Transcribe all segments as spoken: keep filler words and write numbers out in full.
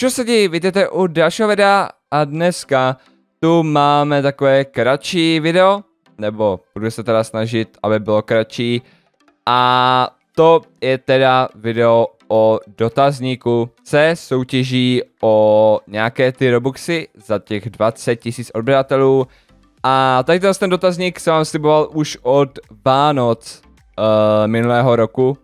Čo se děje, vítejte u dalšího videa a dneska tu máme takové kratší video, nebo budu se teda snažit, aby bylo kratší. A to je teda video o dotazníku se soutěží o nějaké ty robuxy za těch dvacet tisíc odběratelů. A tady ten dotazník jsem vám sliboval už od Vánoc uh, minulého roku.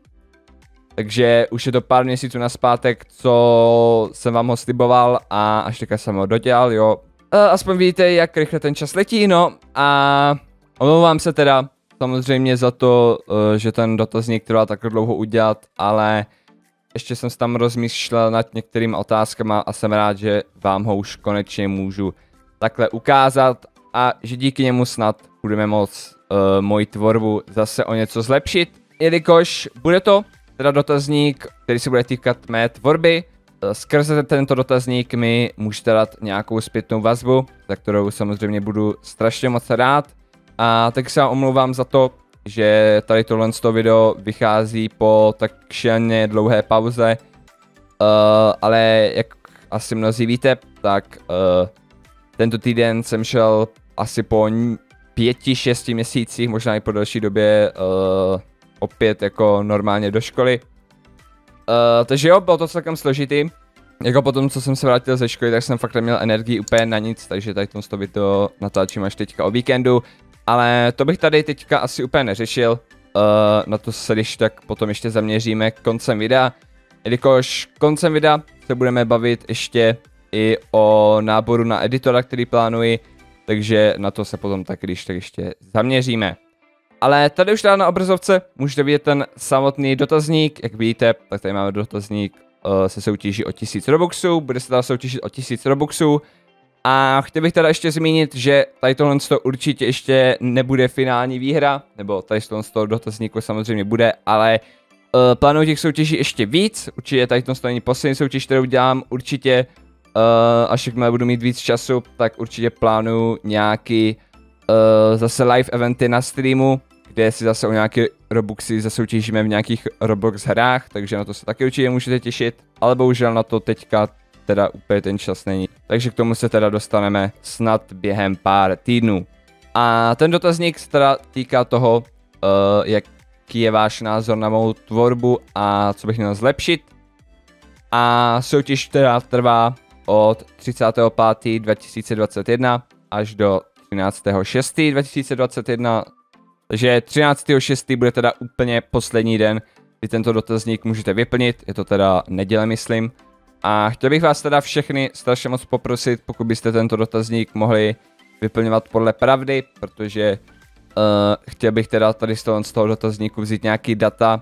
Takže už je to pár měsíců nazpátek, co jsem vám ho sliboval a až teďka jsem ho dodělal, jo. Uh, aspoň vidíte, jak rychle ten čas letí, no. A omlouvám se teda samozřejmě za to, uh, že ten dotazník trval tak dlouho udělat, ale ještě jsem se tam rozmýšlel nad některými otázkama a jsem rád, že vám ho už konečně můžu takhle ukázat a že díky němu snad budeme moct uh, moji tvorbu zase o něco zlepšit, jelikož bude to teda dotazník, který se bude týkat mé tvorby. Skrze tento dotazník mi můžete dát nějakou zpětnou vazbu, za kterou samozřejmě budu strašně moc rád. A tak se vám omlouvám za to, že tady tohle video vychází po tak šíleně dlouhé pauze. Uh, ale jak asi mnozí víte, tak uh, tento týden jsem šel asi po pěti, šesti měsících, možná i po další době, uh, opět jako normálně do školy. Uh, takže jo, bylo to celkem složitý. Jako potom, co jsem se vrátil ze školy, tak jsem fakt neměl energii úplně na nic, takže tady to video natáčím až teďka o víkendu. Ale to bych tady teďka asi úplně neřešil. Uh, na to se když tak potom ještě zaměříme koncem videa. Jelikož koncem videa se budeme bavit ještě i o náboru na editora, který plánuji. Takže na to se potom tak když tak ještě zaměříme. Ale tady už teda na obrazovce můžete vidět ten samotný dotazník, jak vidíte, tak tady máme dotazník, uh, se soutěží o tisíc robuxů, bude se teda soutěžit o tisíc robuxů. A chtěl bych teda ještě zmínit, že tady tohle určitě ještě nebude finální výhra, nebo tady z toho dotazníku samozřejmě bude, ale uh, plánuju těch soutěží ještě víc, určitě tady to není poslední soutěž, kterou dělám, určitě, uh, až jakmile budu mít víc času, tak určitě plánuju nějaký uh, zase live eventy na streamu, kde si zase o nějaké robuxy zasoutěžíme v nějakých Roblox hrách, takže na to se taky určitě můžete těšit, ale bohužel na to teďka teda úplně ten čas není. Takže k tomu se teda dostaneme snad během pár týdnů. A ten dotazník se teda týká toho, uh, jaký je váš názor na mou tvorbu a co bych měl zlepšit. A soutěž teda trvá od třicátého pátého dva tisíce dvacet jedna až do třináctého šestého dva tisíce dvacet jedna. Takže třináctého šestého bude teda úplně poslední den, kdy tento dotazník můžete vyplnit, je to teda neděle, myslím. A chtěl bych vás teda všechny strašně moc poprosit, pokud byste tento dotazník mohli vyplňovat podle pravdy, protože uh, chtěl bych teda tady z toho, z toho dotazníku vzít nějaký data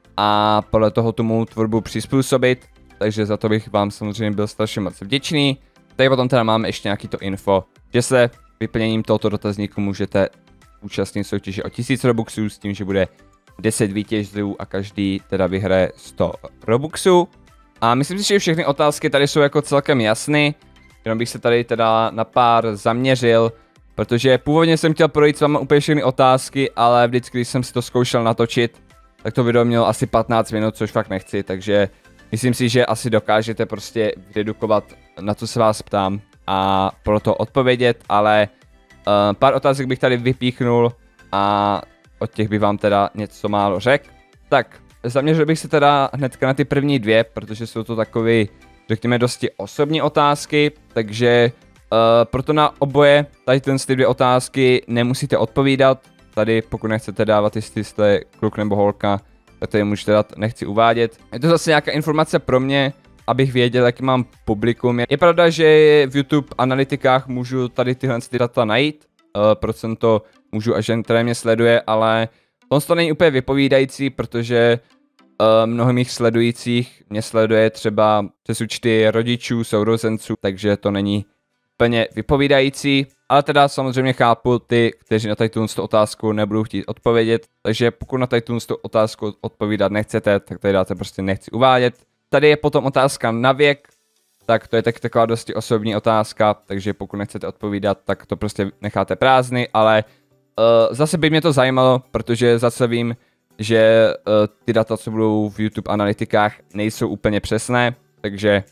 a podle toho tu mou tvorbu přizpůsobit, takže za to bych vám samozřejmě byl strašně moc vděčný. Tady potom teda máme ještě nějaký to info, že se vyplněním tohoto dotazníku můžete účastnit soutěže o tisíc robuxů s tím, že bude deset vítězů a každý teda vyhraje sto robuxů. A myslím si, že všechny otázky tady jsou jako celkem jasný, jenom bych se tady teda na pár zaměřil, protože původně jsem chtěl projít s vámi úplně všechny otázky, ale vždycky, když jsem si to zkoušel natočit, tak to video mělo asi patnáct minut, což fakt nechci, takže myslím si, že asi dokážete prostě dedukovat, na co se vás ptám a pro to odpovědět, ale uh, pár otázek bych tady vypíchnul a od těch bych vám teda něco málo řekl. Tak, zaměřil bych se teda hnedka na ty první dvě, protože jsou to takové, řekněme, dosti osobní otázky, takže uh, proto na oboje tady ten ty dvě otázky nemusíte odpovídat. Tady pokud nechcete dávat, jestli jste kluk nebo holka, tak tady můžete dát, nechci uvádět. Je to zase nějaká informace pro mě, abych věděl, jaký mám publikum. Je pravda, že v YouTube analytikách můžu tady tyhle ty data najít, uh, procento můžu, až jen které mě sleduje, ale to není úplně vypovídající, protože uh, mnoho mých sledujících mě sleduje třeba přes účty rodičů, sourozenců, takže to není úplně vypovídající. Ale teda samozřejmě chápu ty, kteří na tady tu otázku nebudou chtít odpovědět, takže pokud na tady tu otázku odpovídat nechcete, tak tady dáte prostě nechci uvádět. Tady je potom otázka na věk, tak to je tak taková dosti osobní otázka, takže pokud nechcete odpovídat, tak to prostě necháte prázdný, ale Uh, zase by mě to zajímalo, protože zase vím, že uh, ty data, co budou v YouTube analytikách, nejsou úplně přesné, takže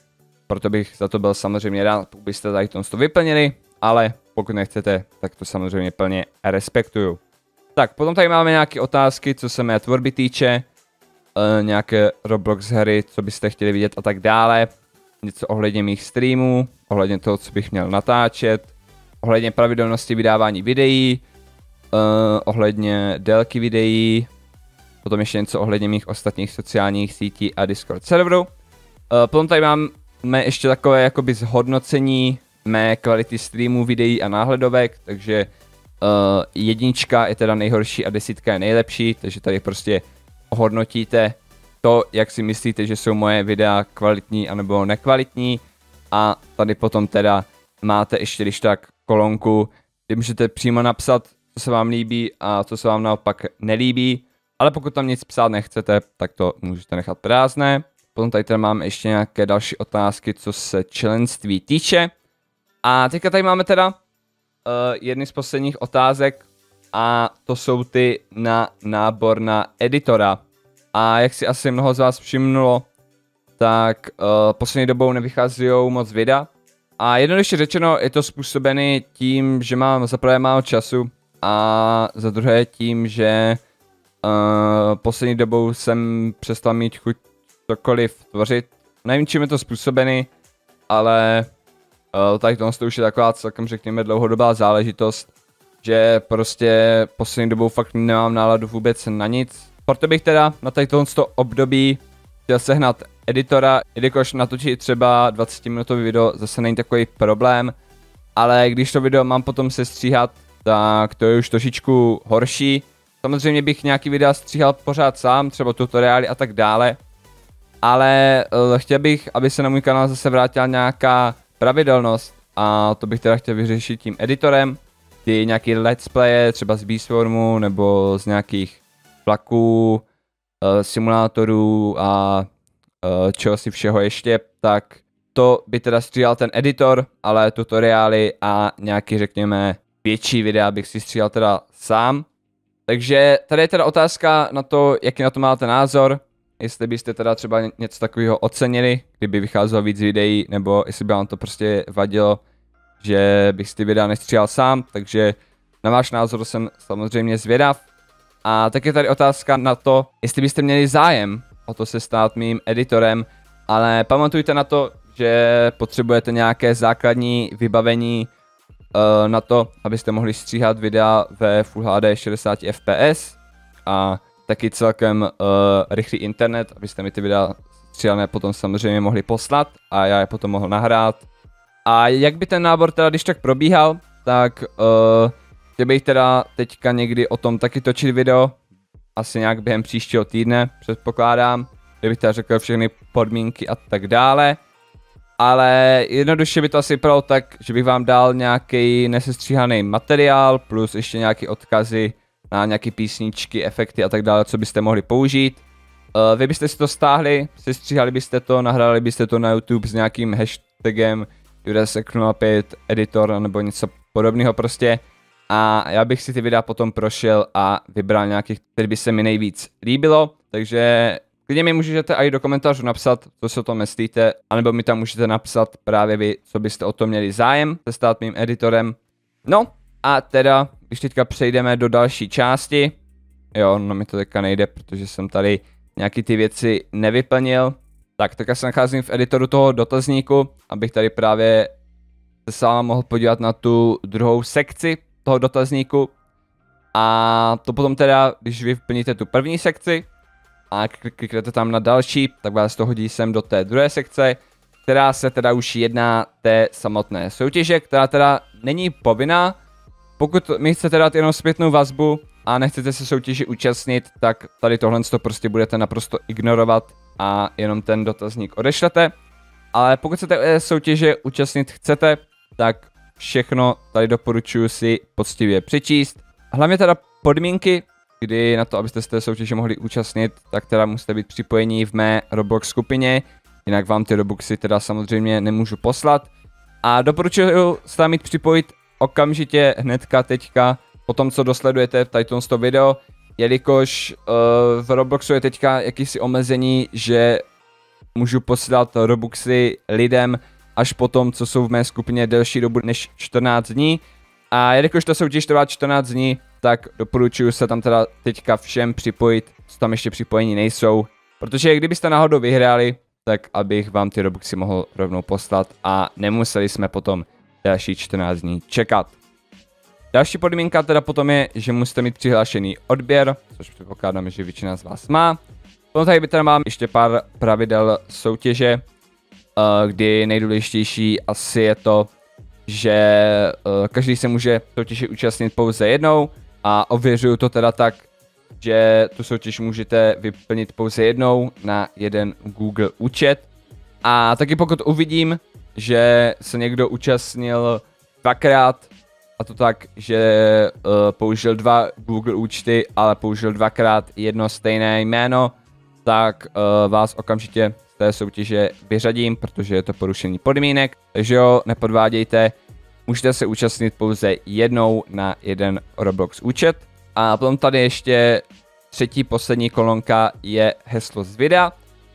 proto bych za to byl samozřejmě rád, pokud byste tady to vyplnili, ale pokud nechcete, tak to samozřejmě plně respektuju. Tak, potom tady máme nějaké otázky, co se mé tvorby týče, uh, nějaké Roblox hry, co byste chtěli vidět a tak dále, něco ohledně mých streamů, ohledně toho, co bych měl natáčet, ohledně pravidelnosti vydávání videí, uh, ohledně délky videí, potom ještě něco ohledně mých ostatních sociálních sítí a Discord serveru. Uh, potom tady máme ještě takové jakoby zhodnocení mé kvality streamů, videí a náhledovek, takže uh, jednička je teda nejhorší a desítka je nejlepší, takže tady prostě hodnotíte to, jak si myslíte, že jsou moje videa kvalitní anebo nekvalitní, a tady potom teda máte ještě když tak kolonku, kde můžete přímo napsat, co se vám líbí a co se vám naopak nelíbí, ale pokud tam nic psát nechcete, tak to můžete nechat prázdné. Potom tady teda máme ještě nějaké další otázky, co se členství týče. A teďka tady máme teda uh, jedny z posledních otázek a to jsou ty na nábor na editora. A jak si asi mnoho z vás všimnulo, tak uh, poslední dobou nevycházejí moc videa. A jednoduše řečeno je to způsobený tím, že mám za prvé málo času a za druhé tím, že uh, poslední dobou jsem přestal mít chuť cokoliv tvořit. Nevím, čím je to způsobený, ale uh, tady to už je taková celkem řekněme dlouhodobá záležitost, že prostě poslední dobou fakt nemám náladu vůbec na nic. Proto bych teda na tady tohle období chtěl sehnat editora, jelikož natočit třeba dvacetiminutový video zase není takový problém, ale když to video mám potom sestříhat, tak to je už trošičku horší. Samozřejmě bych nějaký videa stříhal pořád sám, třeba tutoriály a tak dále, ale uh, chtěl bych, aby se na můj kanál zase vrátila nějaká pravidelnost a to bych teda chtěl vyřešit tím editorem, ty nějaký let's playe, třeba z Beastformu nebo z nějakých vlaků, uh, simulátorů a uh, čeho si všeho ještě, tak to by teda stříhal ten editor, ale tutoriály a nějaký řekněme větší videa bych si stříhal teda sám. Takže tady je teda otázka na to, jaký na to máte názor, jestli byste teda třeba něco takového ocenili, kdyby vycházelo víc videí, nebo jestli by vám to prostě vadilo, že bych si ty videa nestříhal sám, takže na váš názor jsem samozřejmě zvědav. A tak je tady otázka na to, jestli byste měli zájem o to se stát mým editorem, ale pamatujte na to, že potřebujete nějaké základní vybavení uh, na to, abyste mohli stříhat videa ve Full H D šedesát F P S a taky celkem uh, rychlý internet, abyste mi ty videa stříhané potom samozřejmě mohli poslat a já je potom mohl nahrát. A jak by ten nábor teda když tak probíhal, tak uh, chtěl bych teda teďka někdy o tom taky točit video, asi nějak během příštího týdne, předpokládám, kde bych teda řekl všechny podmínky a tak dále. Ale jednoduše by to asi vypadalo tak, že bych vám dal nějaký nesestříhaný materiál, plus ještě nějaké odkazy na nějaké písničky, efekty a tak dále, co byste mohli použít. Uh, vy byste si to stáhli, sestříhali byste to, nahráli byste to na YouTube s nějakým hashtagem Jurasek nula pět editor nebo něco podobného prostě. A já bych si ty videa potom prošel a vybral nějakých, který by se mi nejvíc líbilo. Takže klidně mi můžete i do komentářů napsat, co si o tom myslíte, anebo mi tam můžete napsat právě vy, co byste o tom měli zájem se stát mým editorem. No a teda, když teďka přejdeme do další části, jo, no mi to teďka nejde, protože jsem tady nějaký ty věci nevyplnil, tak teďka se nacházím v editoru toho dotazníku, abych tady právě se s váma mohl podívat na tu druhou sekci toho dotazníku. A to potom teda, když vy vyplníte tu první sekci a kliknete tam na další, tak vás to hodí sem do té druhé sekce, která se teda už jedná té samotné soutěže, která teda není povinná. Pokud mi chcete dát jenom zpětnou vazbu a nechcete se soutěži účastnit, tak tady tohle to prostě budete naprosto ignorovat a jenom ten dotazník odešlete. Ale pokud se té soutěže účastnit chcete, tak všechno tady doporučuji si poctivě přečíst. Hlavně teda podmínky, kdy na to, abyste z té soutěže mohli účastnit, tak teda musíte být připojení v mé Roblox skupině, jinak vám ty Robuxy teda samozřejmě nemůžu poslat. A doporučuji se tam mít připojit okamžitě hnedka teďka, po tom, co dosledujete tady to video, jelikož uh, v Robloxu je teďka jakýsi omezení, že můžu posílat Robuxy lidem až potom, co jsou v mé skupině delší dobu než čtrnáct dní. A jelikož ta soutěž trvá čtrnáct dní, tak doporučuji se tam teda teďka všem připojit, co tam ještě připojení nejsou. Protože kdybyste náhodou vyhráli, tak abych vám ty Robuxy mohl rovnou poslat a nemuseli jsme potom další čtrnáct dní čekat. Další podmínka teda potom je, že musíte mít přihlášený odběr, což předpokládám, že většina z vás má. Potom tady by teda mám ještě pár pravidel soutěže, kdy nejdůležitější asi je to, že každý se může soutěže účastnit pouze jednou a ověřuju to teda tak, že tu soutěž můžete vyplnit pouze jednou na jeden Google účet. A taky pokud uvidím, že se někdo účastnil dvakrát, a to tak, že uh, použil dva Google účty, ale použil dvakrát jedno stejné jméno, tak uh, vás okamžitě z té soutěže vyřadím, protože je to porušení podmínek. Takže jo, nepodvádějte, můžete se účastnit pouze jednou na jeden Roblox účet. A potom tady ještě třetí poslední kolonka je heslo z videa.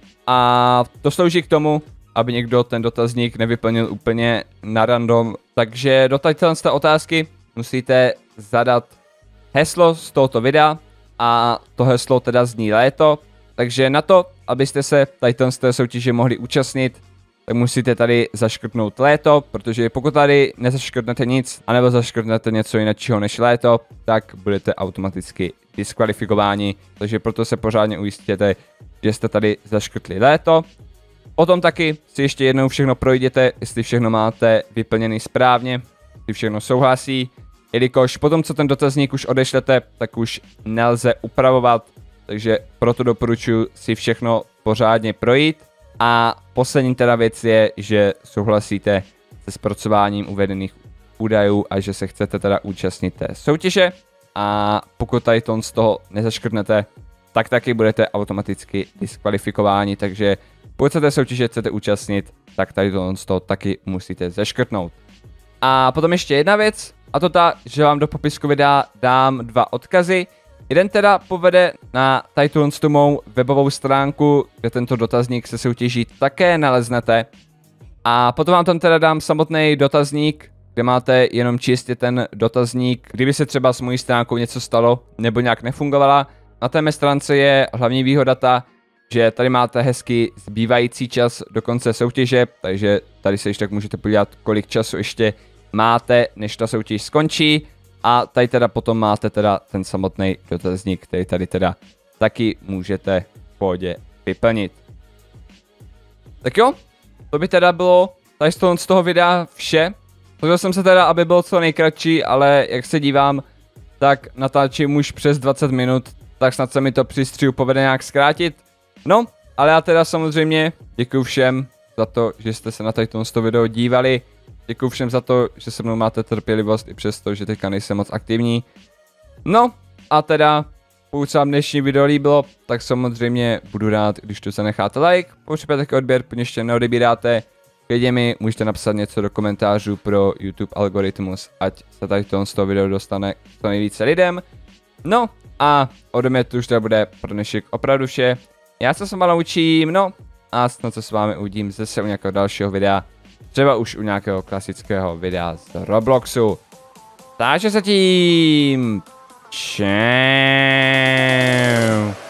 A to slouží k tomu, aby někdo ten dotazník nevyplnil úplně na random. Takže do této otázky musíte zadat heslo z tohoto videa a to heslo teda zní léto. Takže na to, abyste se tady z té soutěže mohli účastnit, tak musíte tady zaškrtnout léto, protože pokud tady nezaškrtnete nic, anebo zaškrtnete něco jiného než léto, tak budete automaticky diskvalifikováni. Takže proto se pořádně ujistěte, že jste tady zaškrtli léto. Potom taky si ještě jednou všechno projděte, jestli všechno máte vyplněný správně, jestli všechno souhlasí, jelikož potom, co ten dotazník už odešlete, tak už nelze upravovat, takže proto doporučuji si všechno pořádně projít. A poslední teda věc je, že souhlasíte se zpracováním uvedených údajů a že se chcete teda účastnit té soutěže. A pokud tady to z toho nezaškrtnete, tak taky budete automaticky diskvalifikováni, takže pokud se té soutěže chcete účastnit, tak tady to z toho taky musíte zaškrtnout. A potom ještě jedna věc, a to ta, že vám do popisku videa dám dva odkazy. Jeden teda povede na tady tu mou webovou stránku, kde tento dotazník se soutěží také naleznete. A potom vám tam teda dám samotný dotazník, kde máte jenom čistě ten dotazník, kdyby se třeba s mojí stránkou něco stalo nebo nějak nefungovala. Na té mé stránce je hlavní výhoda ta, že tady máte hezky zbývající čas do konce soutěže, takže tady se ještě tak můžete podívat, kolik času ještě máte, než ta soutěž skončí. A tady teda potom máte teda ten samotný dotazník, který tady teda taky můžete v pohodě vyplnit. Tak jo, to by teda bylo tady z toho videa vše. Snažil jsem se teda, aby bylo co nejkratší, ale jak se dívám, tak natáčím už přes dvacet minut, tak snad se mi to při střihu povede nějak zkrátit. No, ale já teda samozřejmě děkuji všem za to, že jste se na tady to video dívali. Děkuji všem za to, že se mnou máte trpělivost i přesto, že teďka nejsem moc aktivní. No a teda, pokud se vám dnešní video líbilo, tak samozřejmě budu rád, když tu se necháte like, potřebujete taky odběr, pokud ještě neodebíráte. Klidně mi můžete napsat něco do komentářů pro YouTube algoritmus, ať se tady z toho videa dostane co nejvíce lidem. No a ode mě tu už teda bude pro dnešek opravdu vše. Já se s váma naučím, no a snad se s vámi uvidím zase u nějakého dalšího videa. Třeba už u nějakého klasického videa z Robloxu. Takže se tím. Čau.